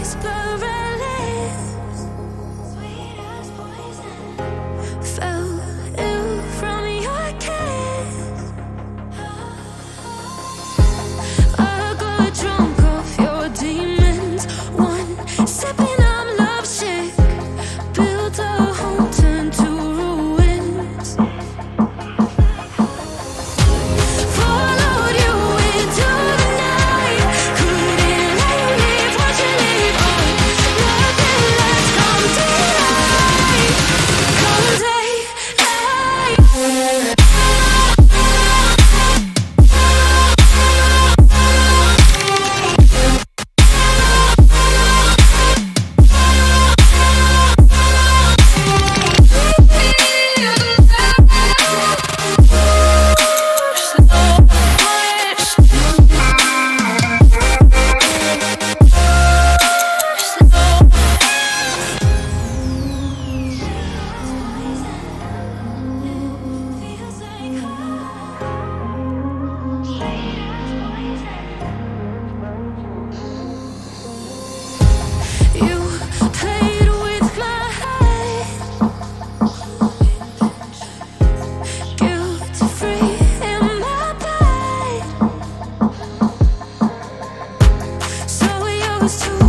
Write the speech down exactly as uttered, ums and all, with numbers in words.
whisper a lips, sweet as poison. Felt ill from your kiss. I got drunk off your demons. One sipping, I'm lovesick. Built a home, turned to ruins. Followed you into the night. Couldn't let you leave, watch you leave. Oh, nothing left come to life. Come take life. You played with my head, guilt-free in my bed. So used to